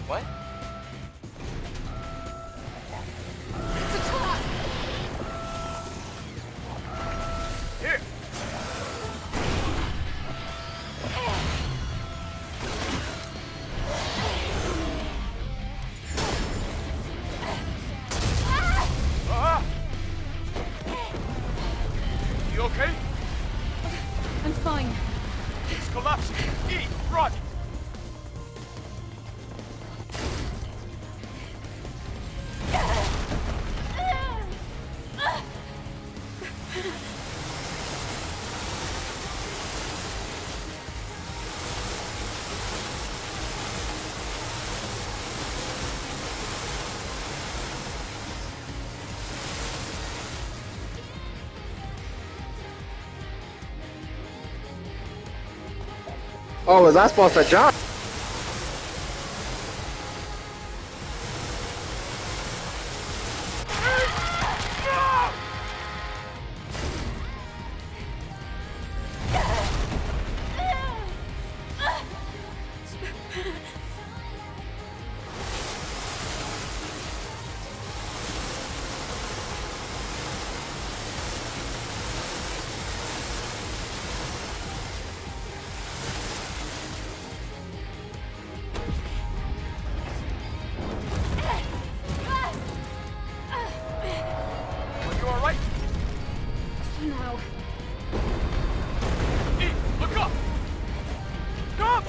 What? It's a trap! Here! You okay? I'm fine. It's collapsing. E, run! Oh, was I supposed to jump? Now. E, look up! Come!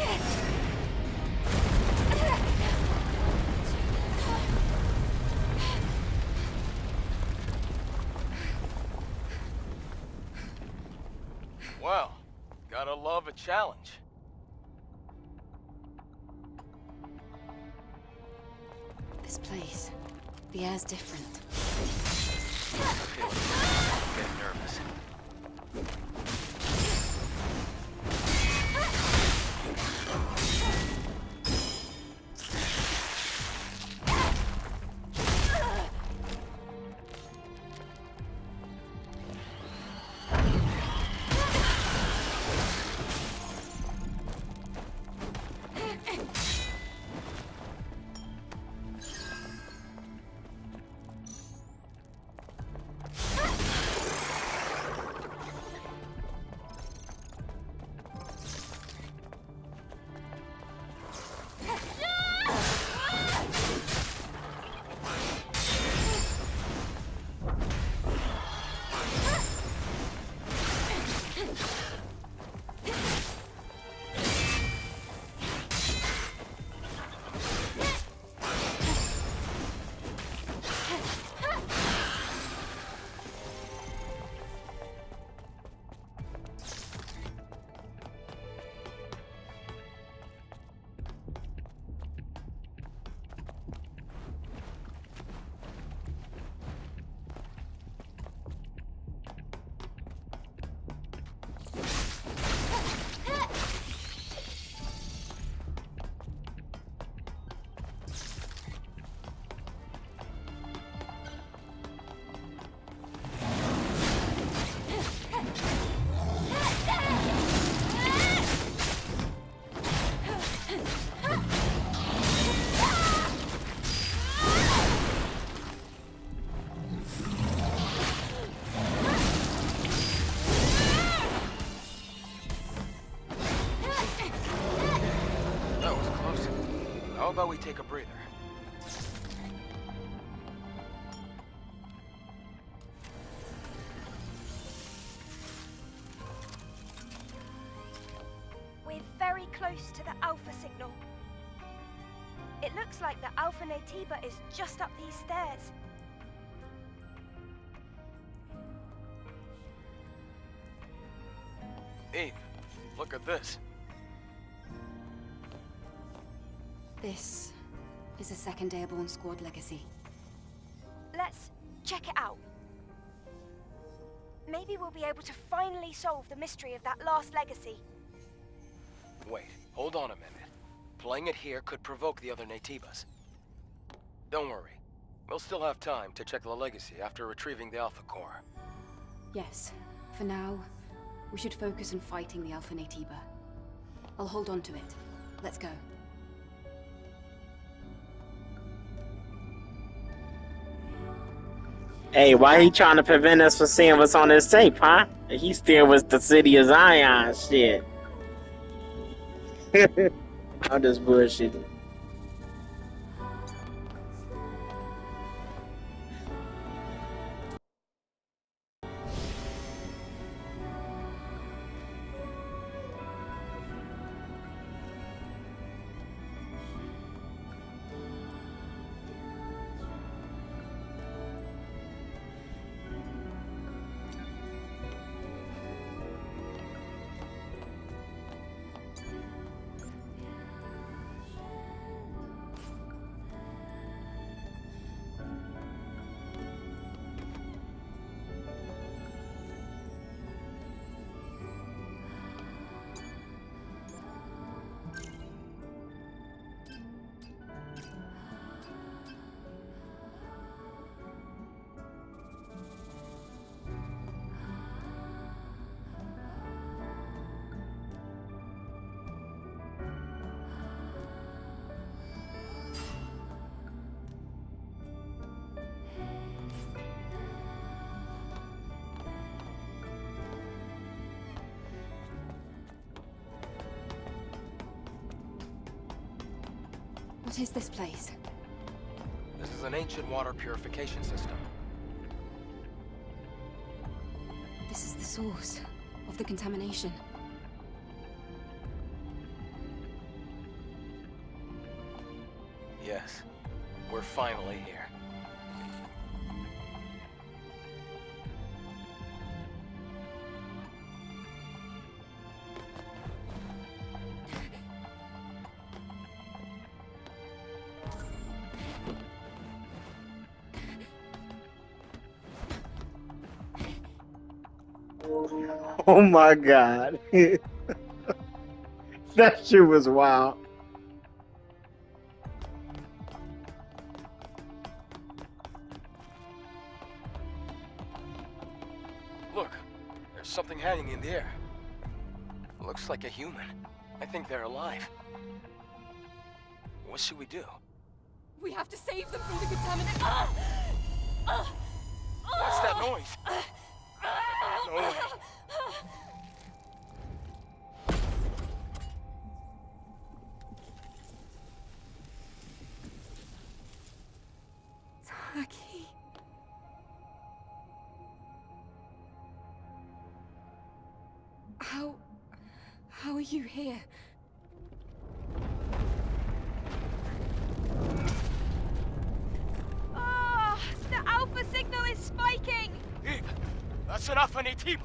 Well, gotta love a challenge. This place. The air's different. I'm getting nervous. How about we take a breather? We're very close to the Alpha signal. It looks like the Alpha Natiba is just up these stairs. Eve, look at this. This is a second Airborne Squad legacy. Let's check it out. Maybe we'll be able to finally solve the mystery of that last legacy. Wait, hold on a minute. Playing it here could provoke the other Natibas. Don't worry. We'll still have time to check the legacy after retrieving the Alpha Core. Yes. For now, we should focus on fighting the Alpha Natiba. I'll hold on to it. Let's go. Hey, why he trying to prevent us from seeing what's on this tape, huh? He still was the city of Zion shit. I'm just bullshitting. What is this place? This is an ancient water purification system. This is the source of the contamination. Yes, we're finally here. Oh my god. That shit was wild. Look, there's something hanging in the air. Looks like a human. I think they're alive. What should we do? We have to save them from the contamination. What's that noise? No way. Tachy. How are you here? Oh, the alpha signal is spiking! Eve, that's enough for Netiba.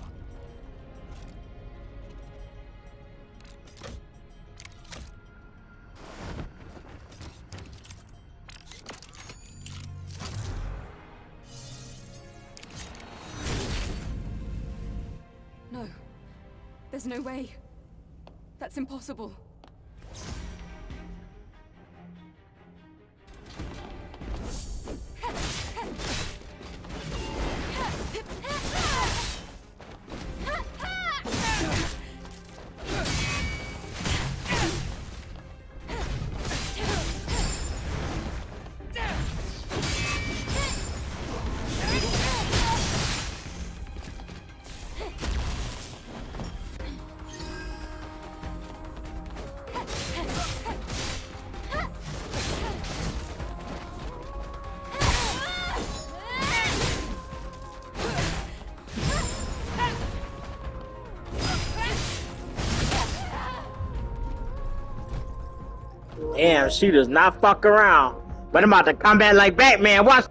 No. There's no way. That's impossible. Damn, she does not fuck around. But I'm about to come back like Batman. Watch.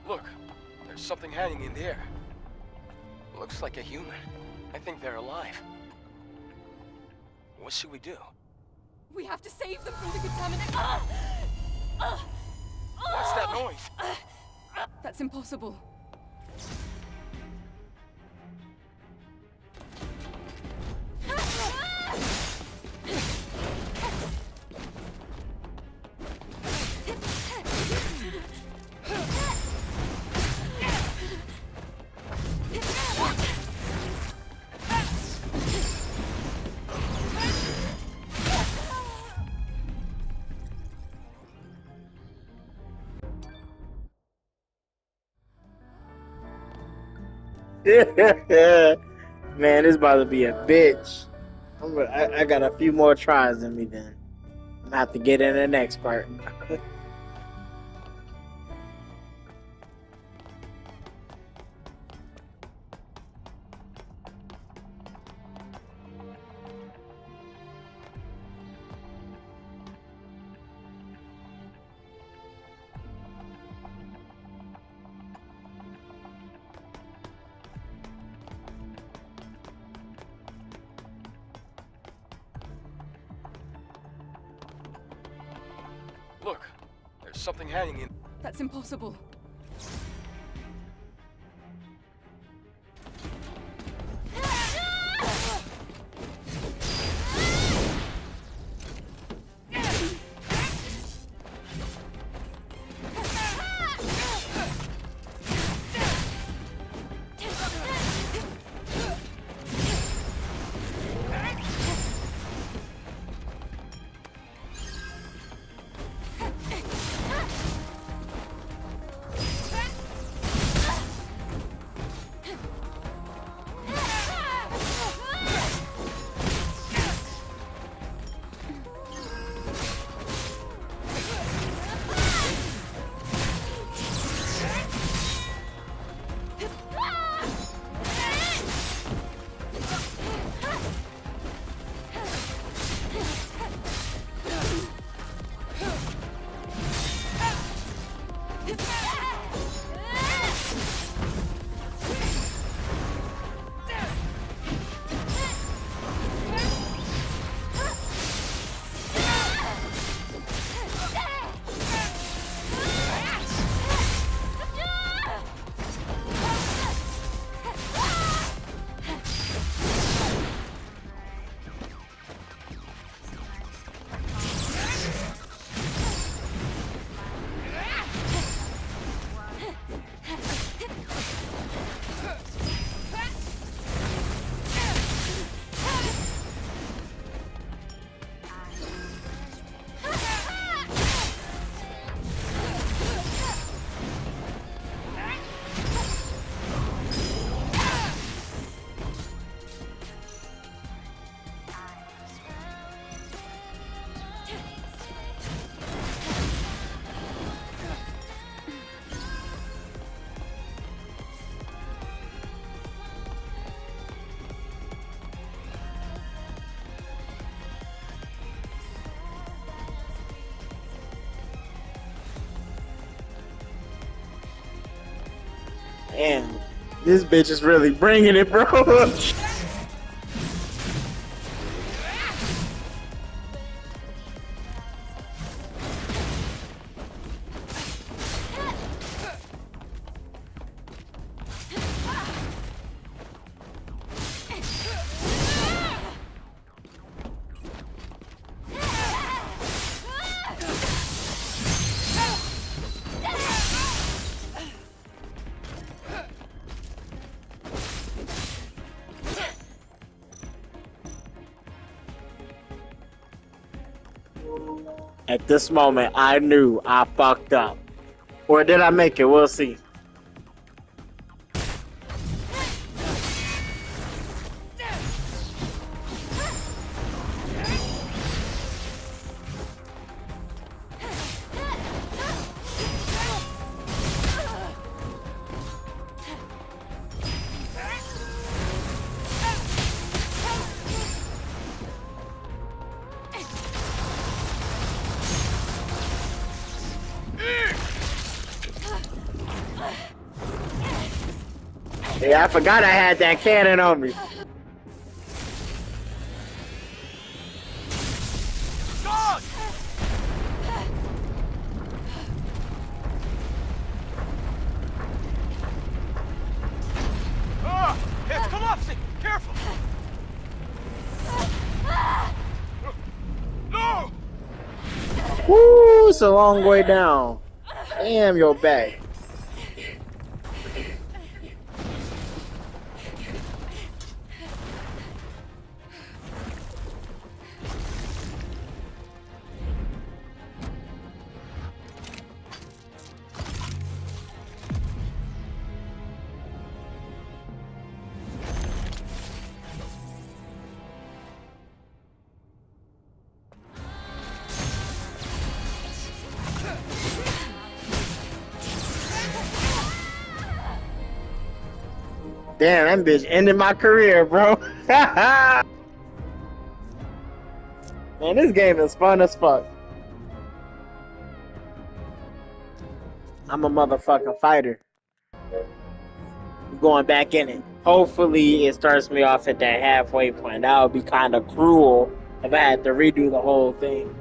Look, there's something hanging in the air. Looks like a human. I think they're alive. What should we do? We have to save them from the contaminant. What's that noise? That's impossible. Man, this about to be a bitch. I got a few more tries in me then. I'm gonna have to get in the next part. Look, there's something hanging in... That's impossible. Damn, this bitch is really bringing it, bro. At this moment, I knew I fucked up. Or did I make it? We'll see. Yeah, I forgot I had that cannon on me. God! Ah! It's collapsing! Careful! No! Woo, it's a long way down. Damn, your back. Damn, that bitch ended my career, bro. Man, this game is fun as fuck. I'm a motherfucking fighter. Going back in it. Hopefully, it starts me off at that halfway point. That would be kind of cruel if I had to redo the whole thing.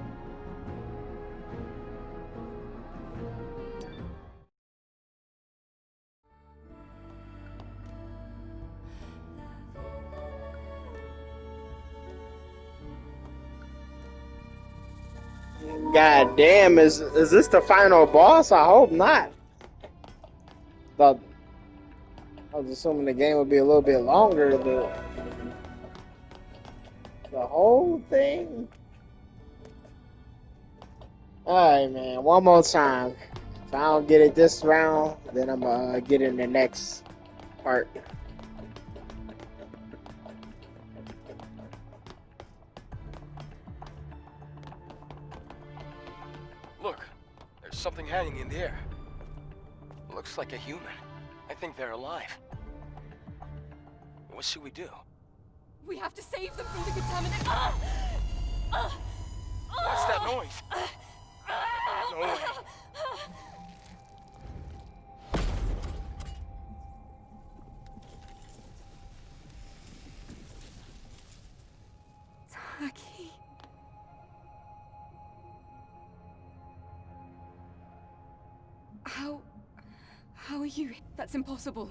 God damn, is this the final boss? I hope not. But I was assuming the game would be a little bit longer. The whole thing. Alright, man. One more time. If I don't get it this round, then I'm gonna get it in the next part. Look, there's something hanging in the air. Looks like a human. I think they're alive. What should we do? We have to save them from the contaminant. What's that noise? No way. Tachy. How are you? That's impossible.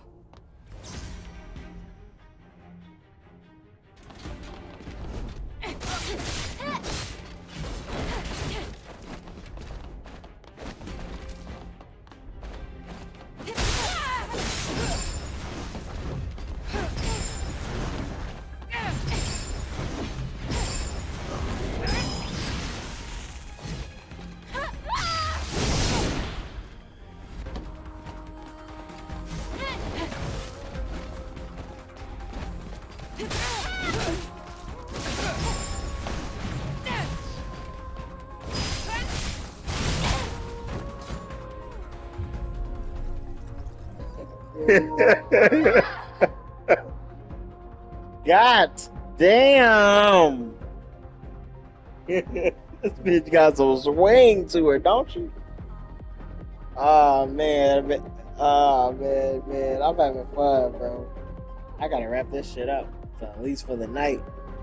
God damn! This bitch got some swing to her, don't you? Oh man, man. Oh man, I'm having fun, bro. I gotta wrap this shit up, so at least for the night.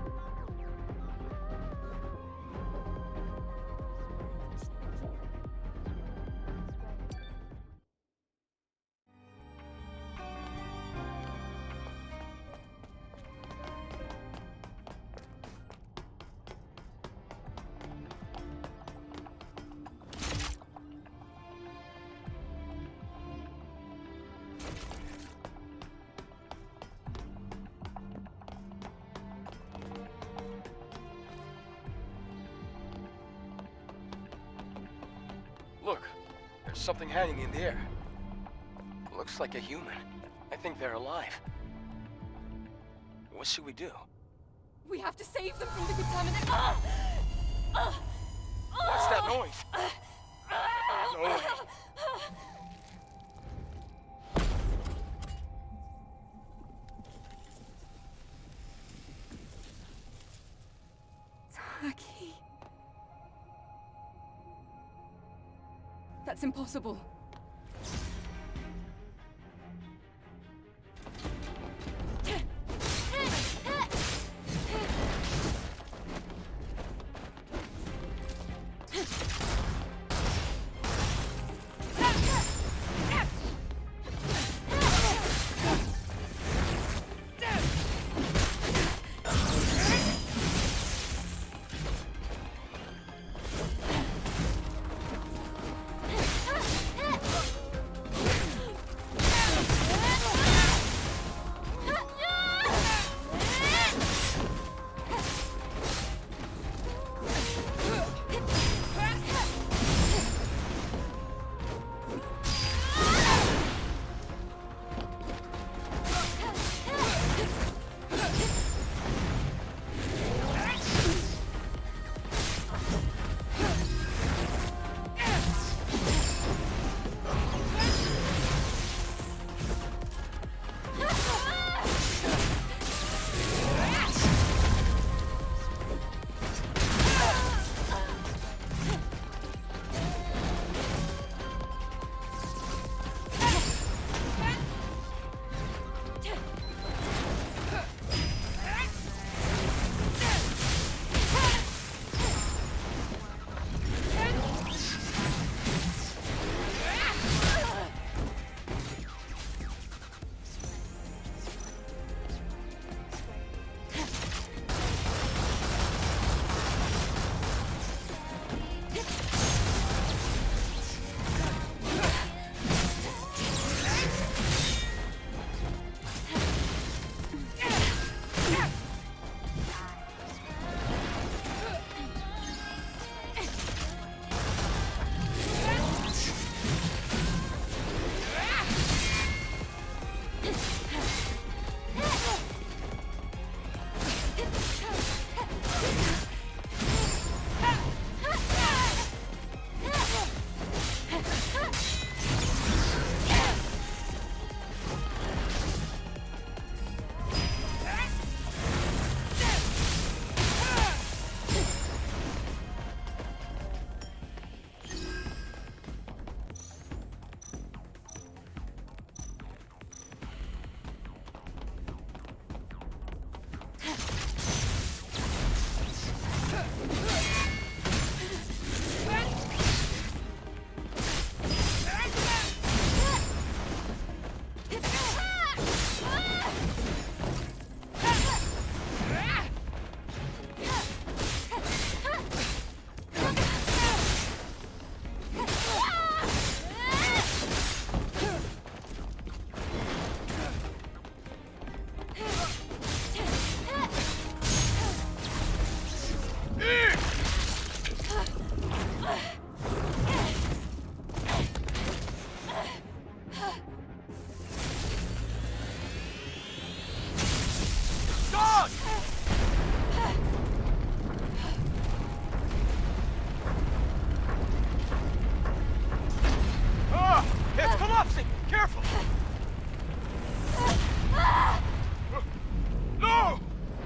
Look, there's something hanging in the air. Looks like a human. I think they're alive. What should we do? We have to save them from the contaminant. What's that noise? No way. Tachy. That's impossible. out! Ah! It's collapsing! Careful! No!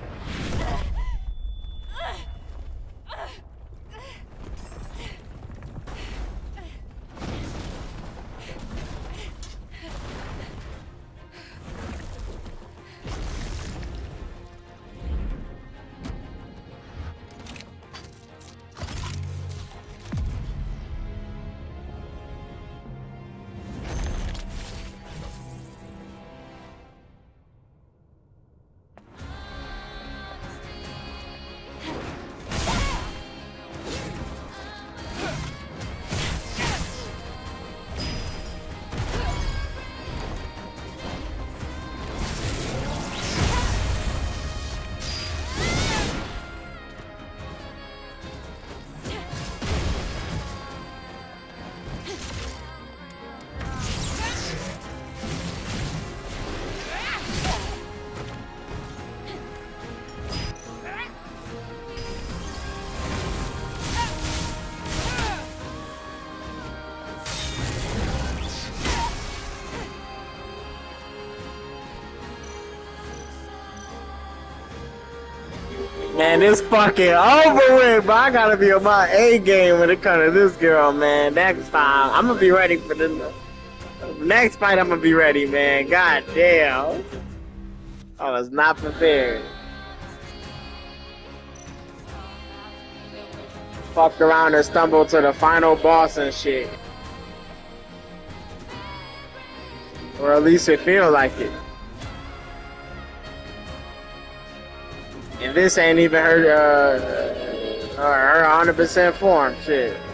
Man, this fucking over with, but I gotta be on my A game when it comes to this girl, man. Next time, I'm gonna be ready for this. Next fight, I'm gonna be ready, man. God damn. I was not prepared. Fucked around and stumbled to the final boss and shit. Or at least it feels like it. And this ain't even her 100% form, shit.